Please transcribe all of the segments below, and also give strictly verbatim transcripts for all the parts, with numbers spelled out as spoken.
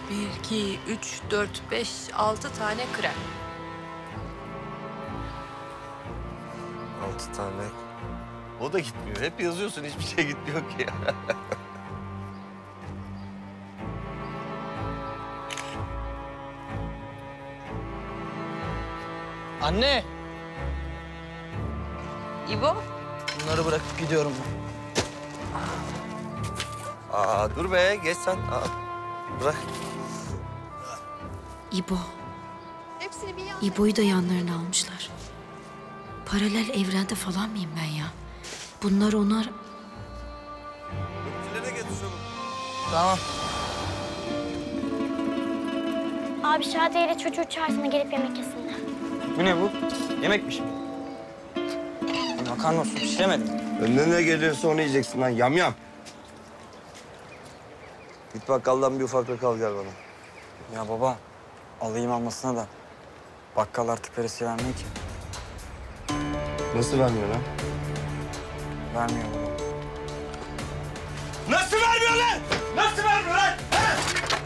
Bir, iki, üç, dört, beş, altı tane krem. Altı tane. O da gitmiyor. Hep yazıyorsun, hiçbir şey gitmiyor ki ya. Anne! İbo? Bunları bırakıp gidiyorum ben. Aa dur be, geç sen. Aa, bırak. İbo. İbo'yu da yanlarına almışlar. Paralel evrende falan mıyım ben ya? Bunlar onlar... Öpücüğüne getir şunu. Tamam. Abi Şadiye ile çocuğu çağırsana gelip yemek yesinler. Bu ne bu? Yemekmiş. Makarna olsun, pişiremedim. Önüne ne geliyorsa onu yiyeceksin lan, yamyam. Git bakkaldan bir ufaklık al gel bana. Ya baba, alayım almasına da bakkal artık veresiye vermiyor ki. Nasıl vermiyor lan? Vermiyor baba. Nasıl vermiyor lan? Nasıl vermiyor lan? Ha?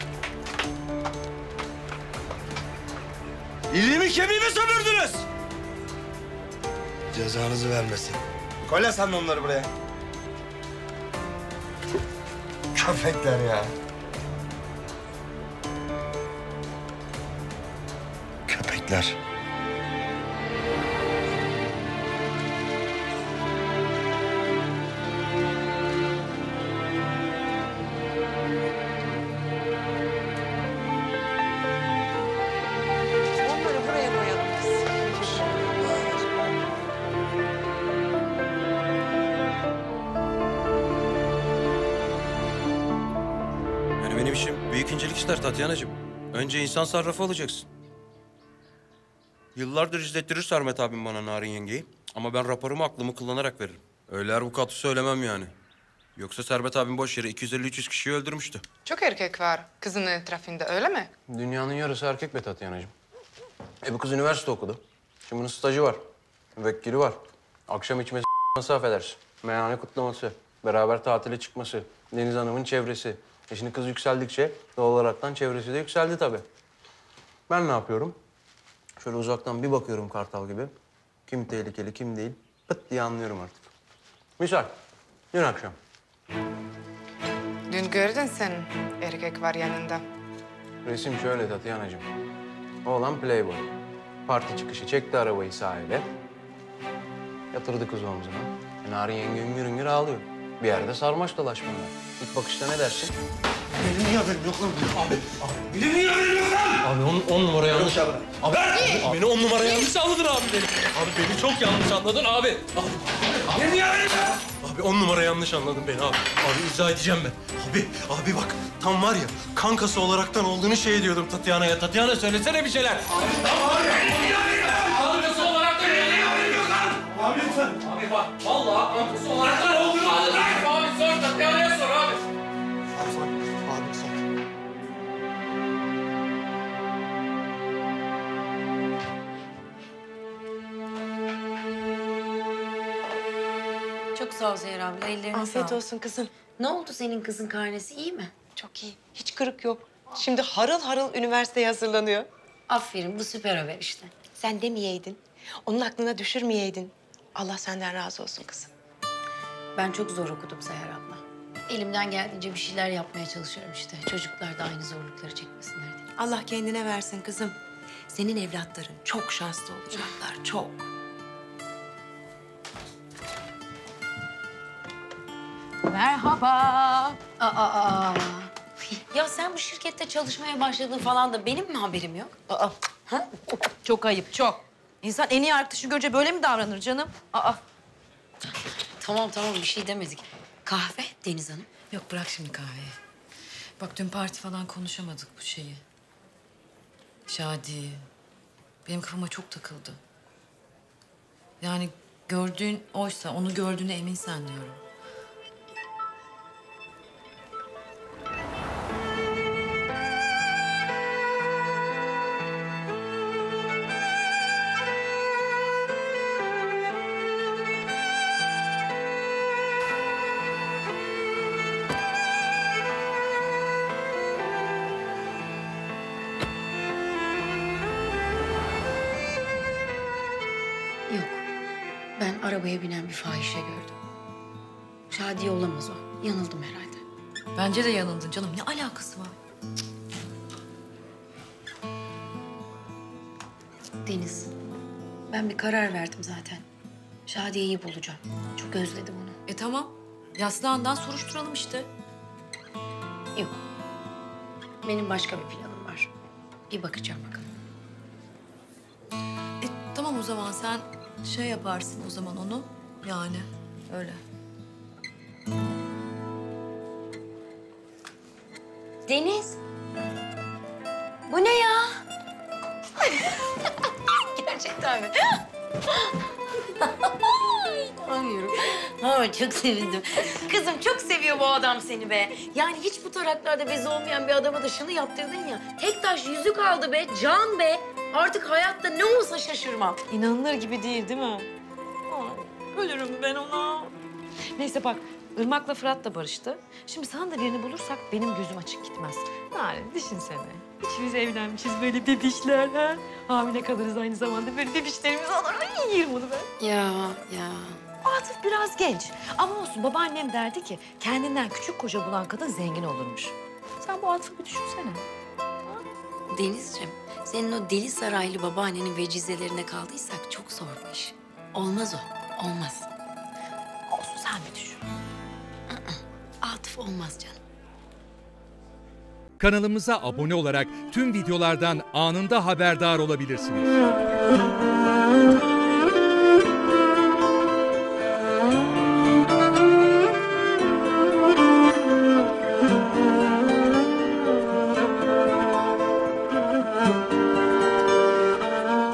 İliğimi kemiğimi sömürdünüz. Cezanızı vermesin. Koy lan sen de onları buraya. Köpekler ya. Köpekler. Onları buraya koyalım biz. Yani benim işim büyük incelik işler Tatyanacığım. Önce insan sarrafı olacaksın. Yıllardır izlettirir Sermet abim bana Narin yengeyi. Ama ben raporumu aklımı kullanarak veririm. Öyle her vukuatı söylemem yani. Yoksa Sermet abim boş yere iki yüz elli üç yüz kişiyi öldürmüştü. Çok erkek var kızın etrafında, öyle mi? Dünyanın yarısı erkek be Tatyanacığım. E bu kız üniversite okudu. Şimdi bunun stajı var. Müvekkili var. Akşam içmesi nasıl affedersin? Meyhane kutlaması. Beraber tatile çıkması. Deniz Hanım'ın çevresi. E şimdi kız yükseldikçe doğal olaraktan çevresi de yükseldi tabii. Ben ne yapıyorum? Şöyle uzaktan bir bakıyorum kartal gibi. Kim tehlikeli, kim değil. Pıt diye anlıyorum artık. Misal, dün akşam. Dün gördün sen erkek var yanında. Resim şöyle Tatyanacığım. Oğlan playboy. Parti çıkışı çekti arabayı sahile. Yatırdı kızı omzuna. E, Narin yenge üngür üngür ağlıyor. Bir yerde sarmaş dolaşma var. İlk bakışta ne dersin? Benim niye haberim yok lan? Abi, abi. Benim niye haberim yok lan? Abi on, on numara yanlış. Abi, abi, abi beni on numara yanlış anladın abi beni. Abi beni çok yanlış anladın abi. Abi, abi. Benim niye haberim yok? Abi on numara yanlış anladın beni abi. Abi izah edeceğim ben. Abi, abi bak tam var ya kankası olaraktan olduğunu şey ediyordum Tatyana'ya. Tatyana söylesene bir şeyler. Abi, Abi, benim niye haberim yok? kankası olaraktan Benim niye haberim yok lan? Abi lütfen. Abi bak vallahi kankası olaraktan olduğunu anladım. Abi sor Tatyana'ya sor abi. Abi sor. Abi sor. Çok sağ ol Zehra abla, ellerine sağlık. Afiyet olsun kızım. Ne oldu senin kızın karnesi, iyi mi? Çok iyi. Hiç kırık yok. Şimdi harıl harıl üniversiteye hazırlanıyor. Aferin, bu süper haber işte. Sen demeyeydin. Onun aklına düşürmeyeydin. Allah senden razı olsun kızım. Ben çok zor okudum Seher abla. Elimden geldiğince bir şeyler yapmaya çalışıyorum işte. Çocuklar da aynı zorlukları çekmesinler diye. Allah kendine versin kızım. Senin evlatların çok şanslı olacaklar, çok. Merhaba. Aa, aa. Ya sen bu şirkette çalışmaya başladığın falan da benim mi haberim yok? Aa, Ha? çok ayıp, çok. İnsan en iyi arkadaşı görünce böyle mi davranır canım? Aa. Tamam tamam, bir şey demedik. Kahve Deniz Hanım. Yok bırak şimdi kahveyi. Bak dün parti falan konuşamadık bu şeyi. Şadi. Benim kafama çok takıldı. Yani gördüğün oysa onu gördüğüne eminsen diyorum. arabaya binen bir fahişe gördüm. Şadiye olamaz o. Yanıldım herhalde. Bence de yanıldın canım. Ne alakası var? Deniz, ben bir karar verdim zaten. Şadiye'yi bulacağım. Çok özledim onu. E tamam. Yaslandan soruşturalım işte. Yok. Benim başka bir planım var. Bir bakacağım bakalım. E tamam o zaman sen şey yaparsın o zaman onu. Yani öyle. Deniz. Bu ne ya? Gerçekten mi? İnanamıyorum. Ama çok sevindim. Kızım çok seviyor bu adam seni be. Yani hiç bu taraklarda bezi olmayan bir adama da şunu yaptırdın ya. Tek taş yüzük aldı be, can be. Artık hayatta ne olsa şaşırmam. İnanılır gibi değil değil mi? Ay, ölürüm ben ona. Neyse bak, Irmak'la Fırat da barıştı. Şimdi sana da birini bulursak benim gözüm açık gitmez. Narin düşünsene. Üçümüz evlenmişiz böyle bebişler ha. Hamile kalırız aynı zamanda böyle bebişlerimiz olur. Ay yerim onu ben. Ya, ya. Atıf biraz genç. Ama olsun babaannem derdi ki kendinden küçük koca bulan kadın zengin olurmuş. Sen bu Atıf'ı bir düşünsene. Denizciğim, senin o deli saraylı babaannenin vecizelerine kaldıysak çok zor bu iş. Olmaz o, olmaz. Olsun sen bir düşün. Atıf olmaz canım. Kanalımıza abone olarak tüm videolardan anında haberdar olabilirsiniz.